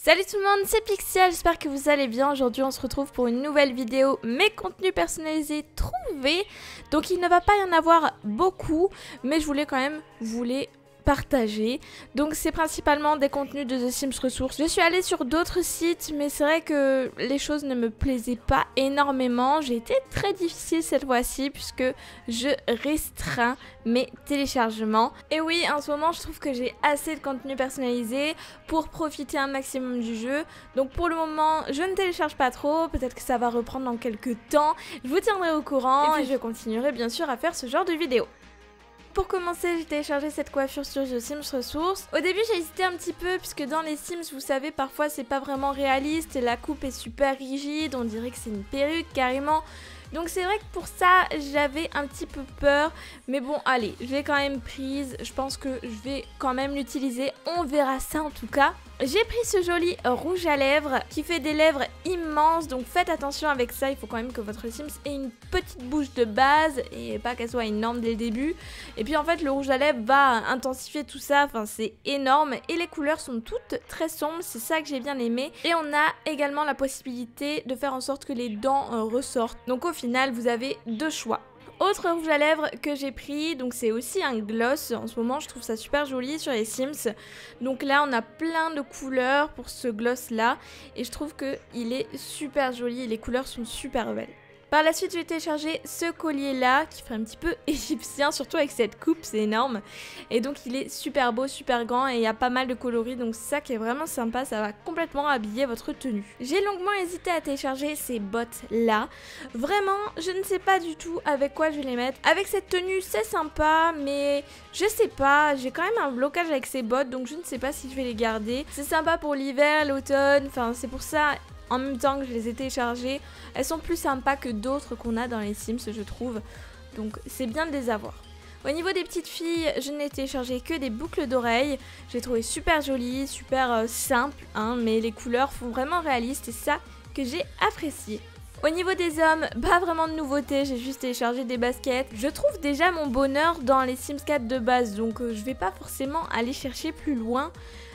Salut tout le monde, c'est Pixia, j'espère que vous allez bien. Aujourd'hui on se retrouve pour une nouvelle vidéo mes contenus personnalisés trouvés. Donc il ne va pas y en avoir beaucoup, mais je voulais quand même vous les partager. Donc c'est principalement des contenus de The Sims Ressources. Je suis allée sur d'autres sites, mais c'est vrai que les choses ne me plaisaient pas énormément. J'ai été très difficile cette fois-ci puisque je restreins mes téléchargements. Et oui, en ce moment je trouve que j'ai assez de contenu personnalisé pour profiter un maximum du jeu. Donc pour le moment je ne télécharge pas trop, peut-être que ça va reprendre dans quelques temps. Je vous tiendrai au courant et puis je continuerai bien sûr à faire ce genre de vidéos. Pour commencer, j'ai téléchargé cette coiffure sur The Sims Ressources. Au début, j'ai hésité un petit peu puisque dans les Sims, vous savez, parfois c'est pas vraiment réaliste, la coupe est super rigide, on dirait que c'est une perruque carrément. Donc c'est vrai que pour ça, j'avais un petit peu peur, mais bon, allez, je l'ai quand même prise. Je pense que je vais quand même l'utiliser, on verra ça en tout cas. J'ai pris ce joli rouge à lèvres qui fait des lèvres immenses, donc faites attention avec ça, il faut quand même que votre Sims ait une petite bouche de base et pas qu'elle soit énorme dès le début. Et puis en fait le rouge à lèvres va intensifier tout ça, enfin c'est énorme et les couleurs sont toutes très sombres, c'est ça que j'ai bien aimé. Et on a également la possibilité de faire en sorte que les dents ressortent, donc au final vous avez deux choix. Autre rouge à lèvres que j'ai pris, donc c'est aussi un gloss, en ce moment je trouve ça super joli sur les Sims. Donc là on a plein de couleurs pour ce gloss là et je trouve qu'il est super joli, les couleurs sont super belles. Par la suite, j'ai téléchargé ce collier-là, qui fait un petit peu égyptien, surtout avec cette coupe, c'est énorme. Et donc, il est super beau, super grand, et il y a pas mal de coloris, donc c'est ça qui est vraiment sympa, ça va complètement habiller votre tenue. J'ai longuement hésité à télécharger ces bottes-là. Vraiment, je ne sais pas du tout avec quoi je vais les mettre. Avec cette tenue, c'est sympa, mais je sais pas, j'ai quand même un blocage avec ces bottes, donc je ne sais pas si je vais les garder. C'est sympa pour l'hiver, l'automne, enfin, c'est pour ça... En même temps que je les ai téléchargées, elles sont plus sympas que d'autres qu'on a dans les Sims, je trouve. Donc c'est bien de les avoir. Au niveau des petites filles, je n'ai téléchargé que des boucles d'oreilles. J'ai trouvé super jolies, super simples, hein, mais les couleurs font vraiment réalistes et c'est ça que j'ai apprécié. Au niveau des hommes, pas vraiment de nouveautés, j'ai juste téléchargé des baskets. Je trouve déjà mon bonheur dans les Sims 4 de base, donc je vais pas forcément aller chercher plus loin.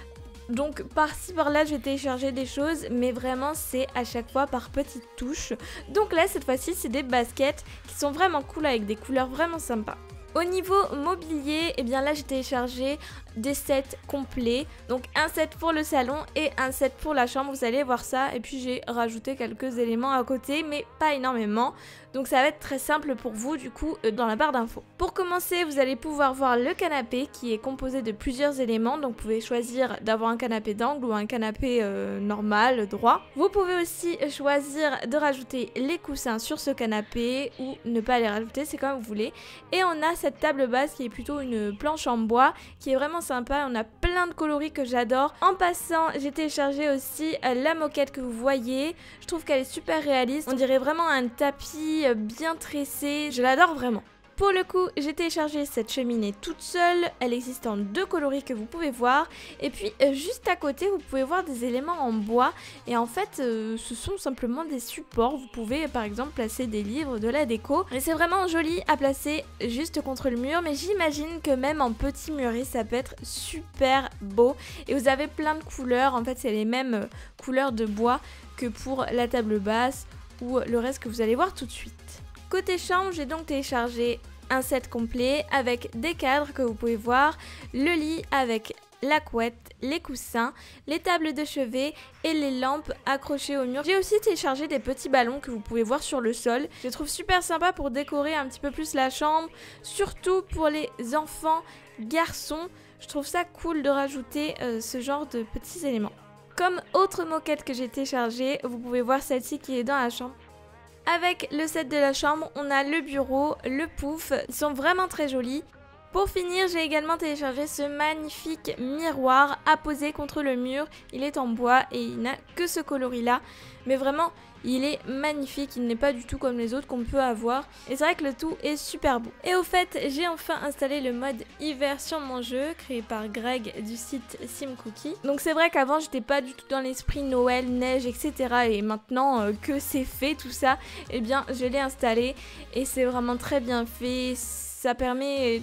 Donc par-ci par-là je vais télécharger des choses, mais vraiment c'est à chaque fois par petites touches. Donc là cette fois-ci c'est des baskets qui sont vraiment cool avec des couleurs vraiment sympas. Au niveau mobilier, et bien là j'ai téléchargé des sets complets, donc un set pour le salon et un set pour la chambre, vous allez voir ça, et puis j'ai rajouté quelques éléments à côté mais pas énormément, donc ça va être très simple pour vous du coup dans la barre d'infos. Pour commencer, vous allez pouvoir voir le canapé qui est composé de plusieurs éléments, donc vous pouvez choisir d'avoir un canapé d'angle ou un canapé normal, droit. Vous pouvez aussi choisir de rajouter les coussins sur ce canapé ou ne pas les rajouter, c'est comme vous voulez. Et on a cette table basse qui est plutôt une planche en bois qui est vraiment sympa, on a plein de coloris que j'adore. En passant, j'ai téléchargé aussi la moquette que vous voyez, je trouve qu'elle est super réaliste, on dirait vraiment un tapis bien tressé, je l'adore vraiment. Pour le coup, j'ai téléchargé cette cheminée toute seule, elle existe en deux coloris que vous pouvez voir, et puis juste à côté vous pouvez voir des éléments en bois, et en fait ce sont simplement des supports, vous pouvez par exemple placer des livres, de la déco, et c'est vraiment joli à placer juste contre le mur, mais j'imagine que même en petit muret ça peut être super beau, et vous avez plein de couleurs, en fait c'est les mêmes couleurs de bois que pour la table basse, ou le reste que vous allez voir tout de suite. Côté chambre, j'ai donc téléchargé un set complet avec des cadres que vous pouvez voir, le lit avec la couette, les coussins, les tables de chevet et les lampes accrochées au mur. J'ai aussi téléchargé des petits ballons que vous pouvez voir sur le sol. Je les trouve super sympa pour décorer un petit peu plus la chambre, surtout pour les enfants garçons. Je trouve ça cool de rajouter ce genre de petits éléments. Comme autre moquette que j'ai téléchargée, vous pouvez voir celle-ci qui est dans la chambre. Avec le set de la chambre, on a le bureau, le pouf, ils sont vraiment très jolis. Pour finir, j'ai également téléchargé ce magnifique miroir à poser contre le mur. Il est en bois et il n'a que ce coloris-là. Mais vraiment, il est magnifique. Il n'est pas du tout comme les autres qu'on peut avoir. Et c'est vrai que le tout est super beau. Et au fait, j'ai enfin installé le mode hiver sur mon jeu, créé par Greg du site SimCookie. Donc c'est vrai qu'avant, j'étais pas du tout dans l'esprit Noël, neige, etc. Et maintenant que c'est fait tout ça, eh bien, je l'ai installé. Et c'est vraiment très bien fait. Ça permet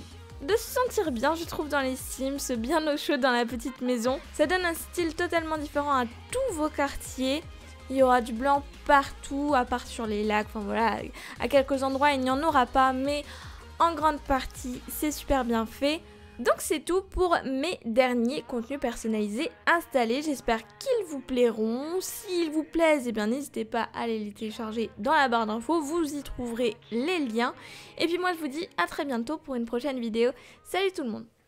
de se sentir bien, je trouve, dans les Sims, bien au chaud dans la petite maison. Ça donne un style totalement différent à tous vos quartiers. Il y aura du blanc partout, à part sur les lacs, enfin voilà, à quelques endroits il n'y en aura pas, mais en grande partie c'est super bien fait. Donc c'est tout pour mes derniers contenus personnalisés installés, j'espère qu'ils vous plairont. S'ils vous plaisent, eh bien n'hésitez pas à aller les télécharger dans la barre d'infos, vous y trouverez les liens. Et puis moi je vous dis à très bientôt pour une prochaine vidéo. Salut tout le monde!